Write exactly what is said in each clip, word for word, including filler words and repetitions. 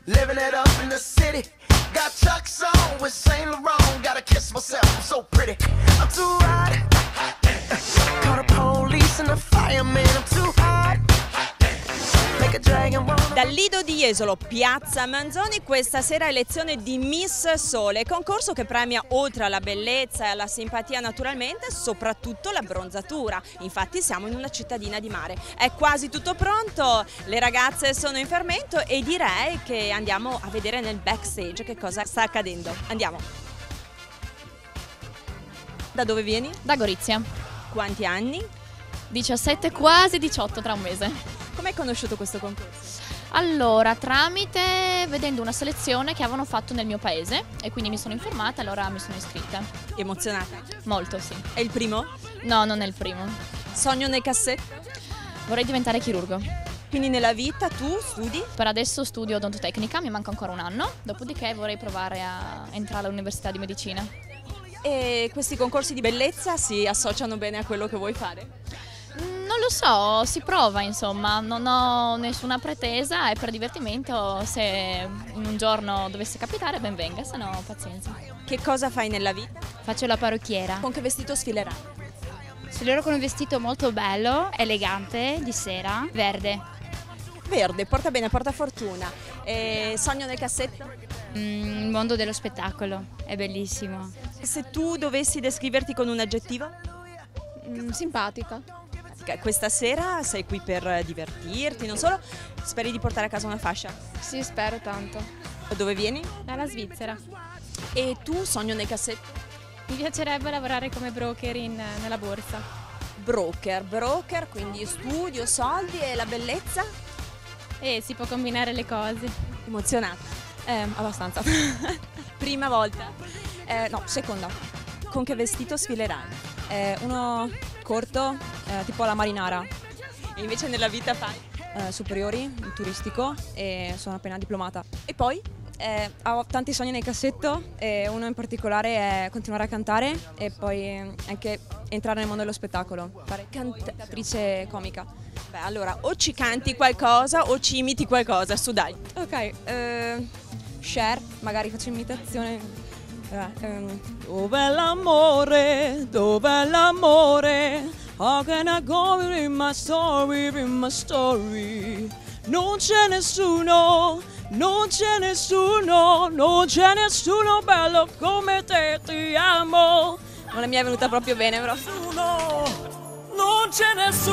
living it up in the city. Got Chuck's on with Saint Laurent. Gotta kiss myself, I'm so pretty. I'm too hot. Call the police and the fireman. I'm too hot. Make a dragon wanna... Dal Lido di Jesolo, Piazza Manzoni, questa sera elezione di Miss Sole, concorso che premia oltre alla bellezza e alla simpatia naturalmente, soprattutto la bronzatura. Infatti siamo in una cittadina di mare. È quasi tutto pronto, le ragazze sono in fermento e direi che andiamo a vedere nel backstage che cosa sta accadendo. Andiamo. Da dove vieni? Da Gorizia. Quanti anni? diciassette, quasi diciotto tra un mese. Come hai conosciuto questo concorso? Allora, tramite vedendo una selezione che avevano fatto nel mio paese e quindi mi sono informata, allora mi sono iscritta. Emozionata? Molto, sì. È il primo? No, non è il primo. Sogno nel cassetto? Vorrei diventare chirurgo. Quindi nella vita tu studi? Per adesso studio odontotecnica, mi manca ancora un anno, dopodiché vorrei provare a entrare all'università di medicina. E questi concorsi di bellezza si associano bene a quello che vuoi fare? Non lo so, si prova insomma, non ho nessuna pretesa, è per divertimento, se in un giorno dovesse capitare ben venga, se no pazienza. Che cosa fai nella vita? Faccio la parrucchiera. Con che vestito sfilerai? Sfilerò con un vestito molto bello, elegante, di sera, verde. Verde, porta bene, porta fortuna. E sogno nel cassetto? Mm, il mondo dello spettacolo, è bellissimo. Se tu dovessi descriverti con un aggettivo? Mm, simpatica. Questa sera sei qui per divertirti, non solo, speri di portare a casa una fascia? Sì, spero tanto. Da dove vieni? Dalla Svizzera. E tu, sogno nel cassetto? Mi piacerebbe lavorare come broker in, nella borsa. Broker, broker, quindi studio, soldi e la bellezza? E si può combinare le cose. Emozionata? Eh, abbastanza. Prima volta? Eh, no, seconda. Con che vestito sfilerai? Eh, uno corto, eh, tipo la marinara. E invece nella vita fai? Eh, superiori, turistico, e sono appena diplomata. E poi? Eh, ho tanti sogni nel cassetto e uno in particolare è continuare a cantare e poi anche entrare nel mondo dello spettacolo, fare cantatrice comica. Beh, allora o ci canti qualcosa o ci imiti qualcosa, su dai. Ok, eh, Cher, magari faccio imitazione. Eh, ehm. Dov'è l'amore? Dov'è l'amore? How can I go in my story, in my story? Non c'è nessuno, non c'è nessuno, non c'è nessuno bello come te, ti amo. Non mi è venuta proprio bene, però. Nessuno, non c'è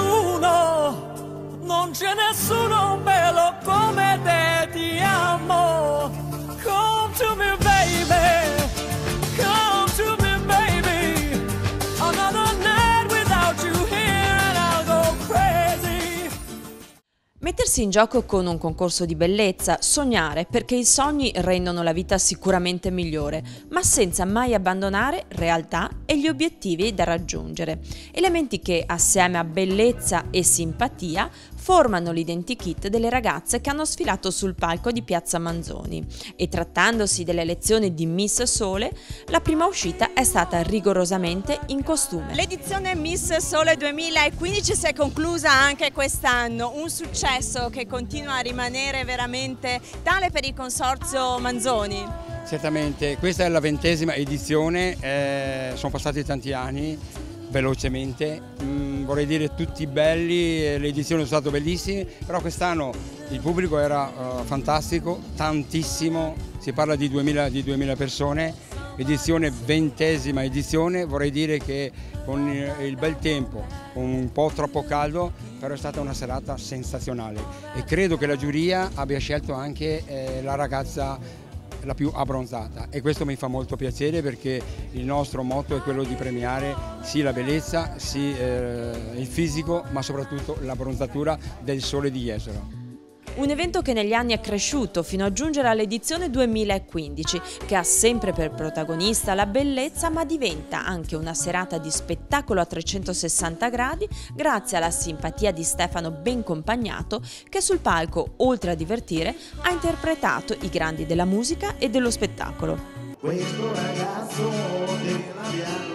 nessuno, non c'è nessuno bello come te, ti amo. Come to me, baby. Come to me, baby. Another night without you here and I'll go crazy. Mettersi in gioco con un concorso di bellezza, sognare perché i sogni rendono la vita sicuramente migliore, ma senza mai abbandonare realtà e gli obiettivi da raggiungere. Elementi che, assieme a bellezza e simpatia, formano l'identikit delle ragazze che hanno sfilato sul palco di Piazza Manzoni. E trattandosi delle elezioni di Miss Sole, la prima uscita è stata rigorosamente in costume. L'edizione Miss Sole duemilaquindici si è conclusa anche quest'anno, un successo che continua a rimanere veramente tale per il consorzio Manzoni. Certamente, questa è la ventesima edizione, eh, sono passati tanti anni, velocemente, mm, vorrei dire tutti belli, le edizioni sono state bellissime, però quest'anno il pubblico era uh, fantastico, tantissimo, si parla di duemila, di duemila persone, edizione ventesima edizione, vorrei dire che con il bel tempo, con un po' troppo caldo, però è stata una serata sensazionale e credo che la giuria abbia scelto anche eh, la ragazza la più abbronzata e questo mi fa molto piacere perché il nostro motto è quello di premiare sì la bellezza, sì eh, il fisico, ma soprattutto la bronzatura del sole di Jesolo. Un evento che negli anni è cresciuto fino a giungere all'edizione duemilaquindici, che ha sempre per protagonista la bellezza, ma diventa anche una serata di spettacolo a trecentosessanta gradi grazie alla simpatia di Stefano Bencompagnato, che sul palco, oltre a divertire, ha interpretato i grandi della musica e dello spettacolo. Questo ragazzo della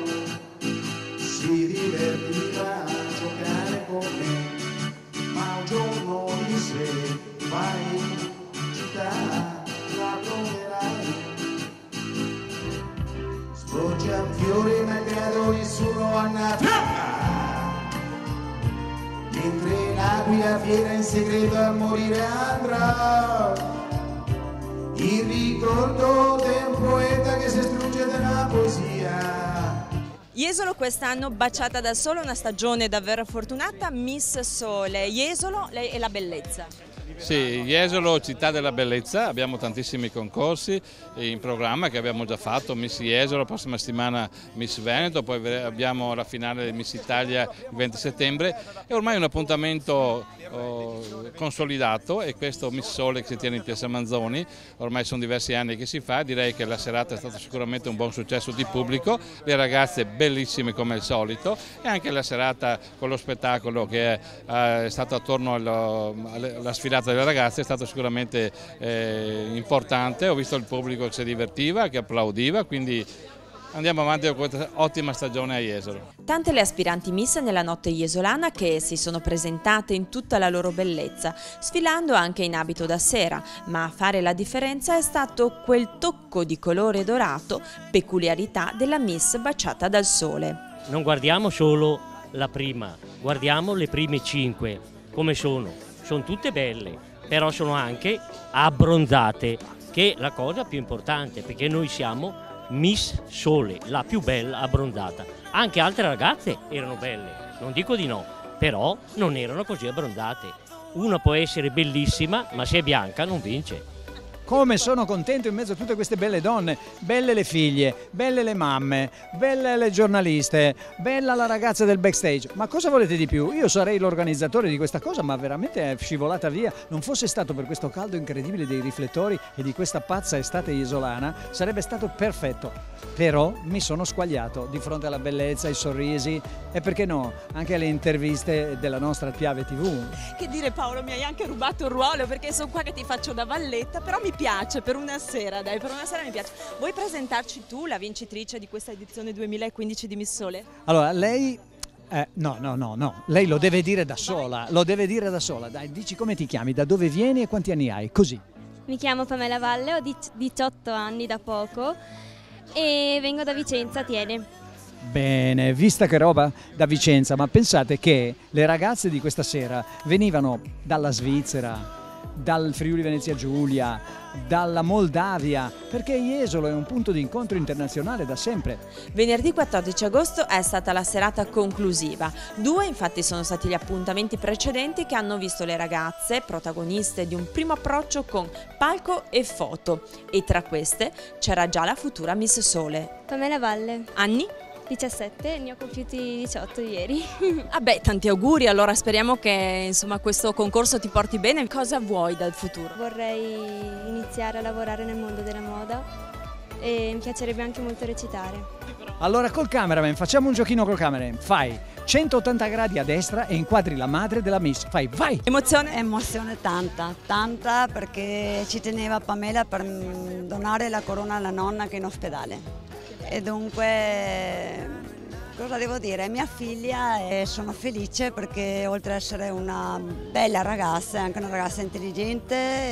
piano si divertiva a giocare con me, ma un giorno disse vai in città buona mentre l'aquila fiera in segreto a morire andrà, il ricordo di un poeta che si strugge della poesia. Jesolo quest'anno baciata dal sole, una stagione davvero fortunata, Miss Sole. Jesolo, lei è la bellezza. Sì, Jesolo, città della bellezza, abbiamo tantissimi concorsi in programma che abbiamo già fatto, Miss Jesolo, la prossima settimana Miss Veneto, poi abbiamo la finale di Miss Italia il venti settembre, è ormai un appuntamento oh, consolidato e questo Miss Sole che si tiene in Piazza Manzoni, ormai sono diversi anni che si fa, direi che la serata è stata sicuramente un buon successo di pubblico, le ragazze bellissime come al solito e anche la serata con lo spettacolo che è, è stato attorno allo, alla sfilata delle ragazze è stato sicuramente eh, importante, ho visto il pubblico che si divertiva, che applaudiva, quindi andiamo avanti con questa ottima stagione a Jesolo. Tante le aspiranti Miss nella notte jesolana che si sono presentate in tutta la loro bellezza, sfilando anche in abito da sera, ma a fare la differenza è stato quel tocco di colore dorato, peculiarità della Miss baciata dal sole. Non guardiamo solo la prima, guardiamo le prime cinque, come sono. Sono tutte belle, però sono anche abbronzate, che è la cosa più importante, perché noi siamo Miss Sole, la più bella abbronzata. Anche altre ragazze erano belle, non dico di no, però non erano così abbronzate. Una può essere bellissima, ma se è bianca non vince. Come sono contento in mezzo a tutte queste belle donne, belle le figlie, belle le mamme, belle le giornaliste, bella la ragazza del backstage. Ma cosa volete di più? Io sarei l'organizzatore di questa cosa, ma veramente è scivolata via. Non fosse stato per questo caldo incredibile dei riflettori e di questa pazza estate jesolana, sarebbe stato perfetto. Però mi sono squagliato di fronte alla bellezza, ai sorrisi e perché no, anche alle interviste della nostra Piave tivù. Che dire Paolo, mi hai anche rubato il ruolo perché sono qua che ti faccio da valletta, però mi piace per una sera, dai, per una sera mi piace. Vuoi presentarci tu la vincitrice di questa edizione duemilaquindici di Miss Sole? Allora, lei... Eh, no, no, no, no, lei lo deve dire da sola, lo deve dire da sola. Dai, dici come ti chiami, da dove vieni e quanti anni hai, così. Mi chiamo Pamela Valle, ho diciotto anni da poco e vengo da Vicenza, Tiene. Bene, vista che roba da Vicenza, ma pensate che le ragazze di questa sera venivano dalla Svizzera, dal Friuli Venezia Giulia, dalla Moldavia, perché Jesolo è un punto di incontro internazionale da sempre. Venerdì quattordici agosto è stata la serata conclusiva. Due infatti sono stati gli appuntamenti precedenti che hanno visto le ragazze protagoniste di un primo approccio con palco e foto e tra queste c'era già la futura Miss Sole. Pamela Valle. Anni? diciassette, ne ho compiuti diciotto ieri. Vabbè, tanti auguri, allora speriamo che insomma questo concorso ti porti bene. Cosa vuoi dal futuro? Vorrei iniziare a lavorare nel mondo della moda e mi piacerebbe anche molto recitare. Allora col cameraman facciamo un giochino col cameraman, fai centottanta gradi a destra e inquadri la madre della Miss, fai, vai! Emozione? Emozione tanta, tanta perché ci teneva Pamela per donare la corona alla nonna che è in ospedale. E dunque, cosa devo dire? Mia figlia e sono felice perché oltre ad essere una bella ragazza è anche una ragazza intelligente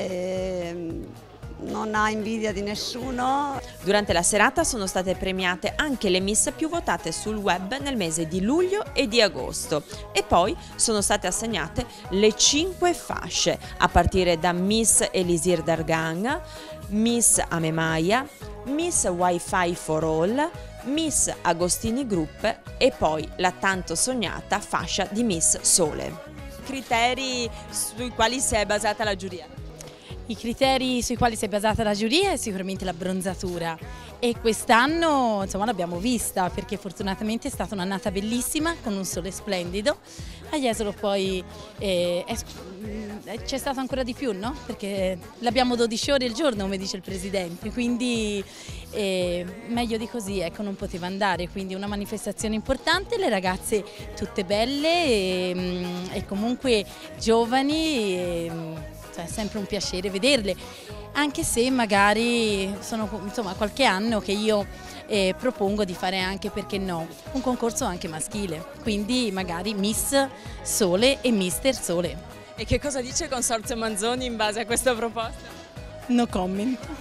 e non ha invidia di nessuno. Durante la serata sono state premiate anche le Miss più votate sul web nel mese di luglio e di agosto e poi sono state assegnate le cinque fasce a partire da Miss Elisir Dargan, Miss Amemaia, Miss Wi-Fi for All, Miss Agostini Group e poi la tanto sognata fascia di Miss Sole. Criteri sui quali si è basata la giuria? I criteri sui quali si è basata la giuria è sicuramente la bronzatura e quest'anno insomma l'abbiamo vista perché fortunatamente è stata un'annata bellissima con un sole splendido. A Jesolo poi eh, c'è stato ancora di più, no? Perché l'abbiamo dodici ore al giorno come dice il Presidente, quindi eh, meglio di così ecco, non poteva andare, quindi una manifestazione importante, le ragazze tutte belle e, e comunque giovani. E, è sempre un piacere vederle, anche se magari sono insomma qualche anno che io eh, propongo di fare anche, perché no, un concorso anche maschile, quindi magari Miss Sole e Mister Sole. E che cosa dice il Consorzio Manzoni in base a questa proposta? No comment.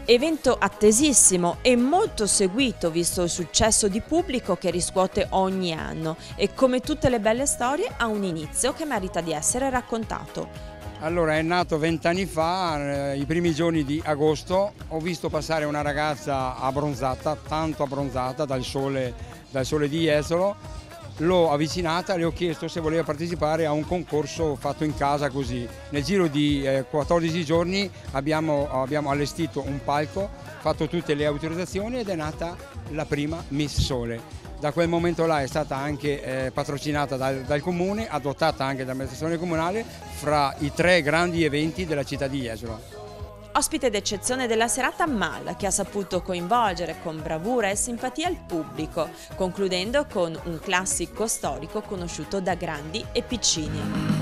Evento attesissimo e molto seguito visto il successo di pubblico che riscuote ogni anno e come tutte le belle storie ha un inizio che merita di essere raccontato. Allora, è nato vent'anni fa, eh, i primi giorni di agosto, ho visto passare una ragazza abbronzata, tanto abbronzata dal sole, dal sole di Jesolo. L'ho avvicinata, le ho chiesto se voleva partecipare a un concorso fatto in casa così. Nel giro di eh, quattordici giorni abbiamo, abbiamo allestito un palco, fatto tutte le autorizzazioni ed è nata la prima Miss Sole. Da quel momento là è stata anche eh, patrocinata dal, dal comune, adottata anche dall'amministrazione comunale fra i tre grandi eventi della città di Jesolo. Ospite d'eccezione della serata Mal, che ha saputo coinvolgere con bravura e simpatia il pubblico, concludendo con un classico storico conosciuto da grandi e piccini.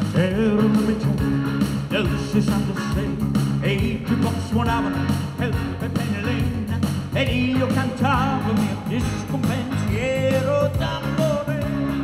Ed io cantavo il mio disco pensiero d'amore.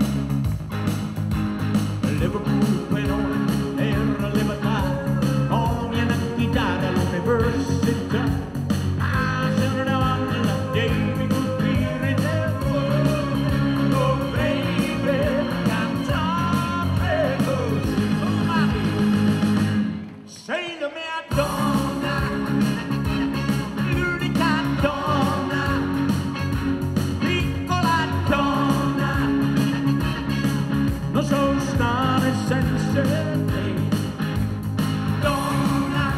Liverpool Benone era libertà, ogni chitarra all'università. Ah, se non avanti la David Goodbeer del mondo, oh baby, cantate così, oh mami, sei la mia donna. Non so stare senza te, donna.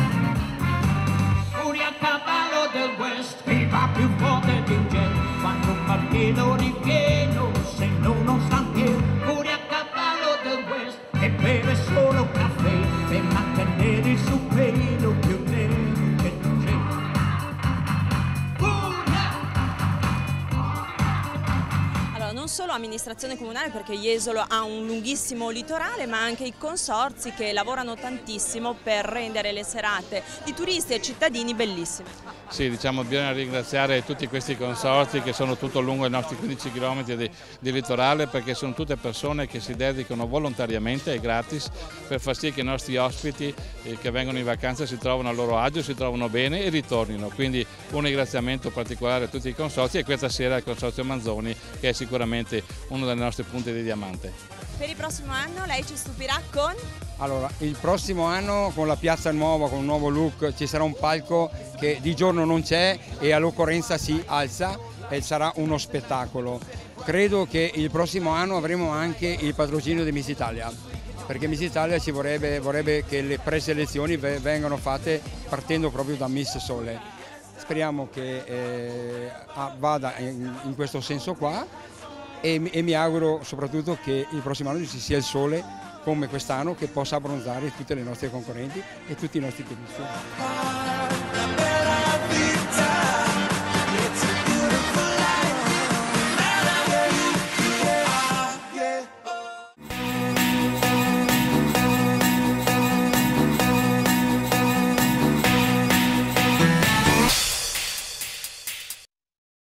Fuori a cavallo del West, che va più forte di un jet, quando fa pieno di pieno, se no non sta pieno. Fuori a cavallo del West, e beve solo caffè, per mantenere il suo pelo più nero che non c'è. Non solo amministrazione comunale, perché Jesolo ha un lunghissimo litorale, ma anche i consorzi che lavorano tantissimo per rendere le serate di turisti e cittadini bellissime. Sì, diciamo bisogna ringraziare tutti questi consorzi che sono tutto lungo i nostri quindici chilometri di, di litorale, perché sono tutte persone che si dedicano volontariamente e gratis per far sì che i nostri ospiti eh, che vengono in vacanza si trovino a loro agio, si trovino bene e ritornino. Quindi un ringraziamento particolare a tutti i consorzi e questa sera al Consorzio Manzoni, che è sicuramente uno dei nostri punti di diamante. Per il prossimo anno lei ci stupirà con? Allora, il prossimo anno con la piazza nuova, con un nuovo look, ci sarà un palco che di giorno non c'è e all'occorrenza si alza e sarà uno spettacolo. Credo che il prossimo anno avremo anche il patrocinio di Miss Italia, perché Miss Italia ci vorrebbe, vorrebbe che le preselezioni vengano fatte partendo proprio da Miss Sole. Speriamo che eh, vada in, in questo senso qua e, e mi auguro soprattutto che il prossimo anno ci sia il sole come quest'anno, che possa abbronzare tutte le nostre concorrenti e tutti i nostri turisti.